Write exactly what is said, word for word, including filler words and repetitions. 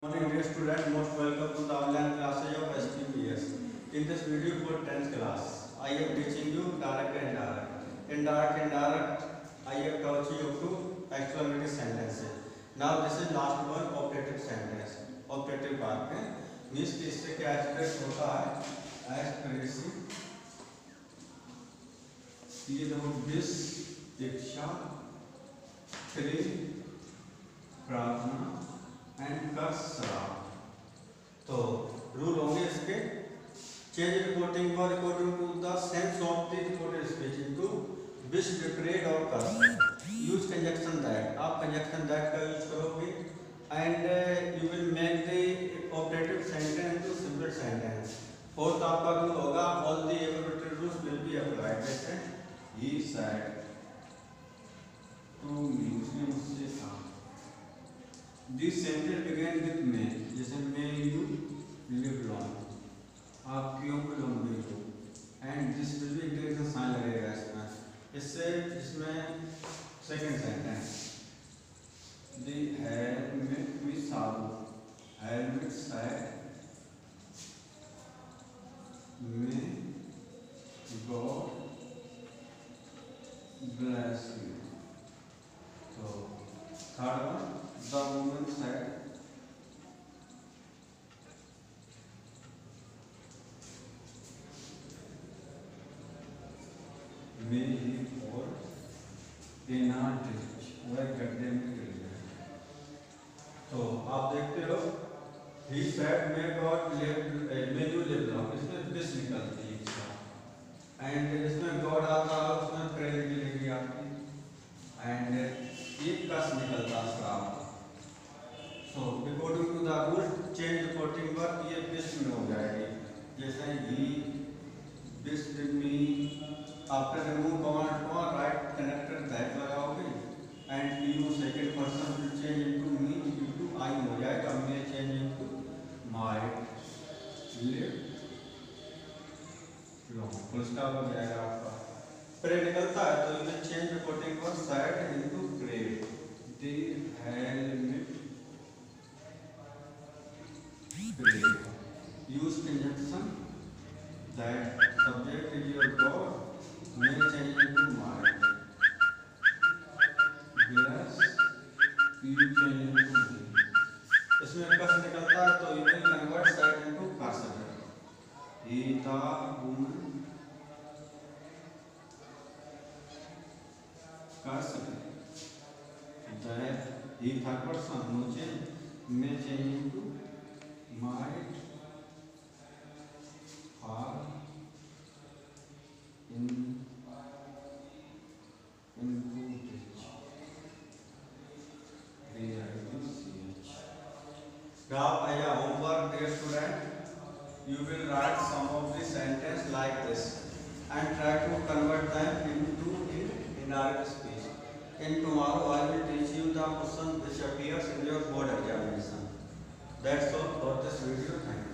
Morning dear student, most welcome to the online classes of S T P S. In this video for tenth class, I am teaching you direct and indirect. Indirect and direct, I have taught you up to exclamatory sentences. Now this is last one, operative sentence. Operative part में means कि इससे क्या express होता है expressing ये देखो wish दीक्षा श्री प्रार्थना and कर शराब। तो रूल होंगे इसके change reporting for according to the sense of the reported speech into wish डिप्रेड और कर यूज कंजक्शन दैट। आप कंजक्शन दैट का यूज करोगे and you will make the operative sentence into simple sentence. Fourth आपका rule होगा all the abbreviated rules will be applied. जैसे ही सेड टू मी, उसने मुझसे कहा। This sentence began with may, जैसे may you live long, आप क्यों लंबे हो, and this will be intelligent sign लगेगा इसमें। इससे इसमें सेकंड सेंटेंस the helmet में साबु helmet said may God bless you। तो third one the woman said may he fall in a ditch, वह गड्ढे में गिर गया। तो आप देखते हो he said may God live may you live long, इसमें विश निकलती है इसका एंड इसमें God आता है उसमें प्रेयर मिलेगी आपकी एंड एक कस निकलता है श्राप। So according to the rule, change reporting verb ये विश में हो जाएगी। जैसे he wished me, after remove command को right connected that लगाओगे and you second person will change into me into I हो जाएगा। मैं change into my live long, full stop हो जाएगा आपका। प्रे निकलता है तो ये change reporting verb sad into great। The helmet use conjunction that subject is your God may change into my bless you change into me। इसमें कस निकलता है तो you will convert side into person। he the woman cos that he third person मुझे may change into might fall in into ditch D-I-T-C-H। Now as a homework dear student, you will write some of the sentence like this and try to convert them into in indirect speech. In tomorrow I will teach you the question which appears in your board examination. That's all for this video. Thank you.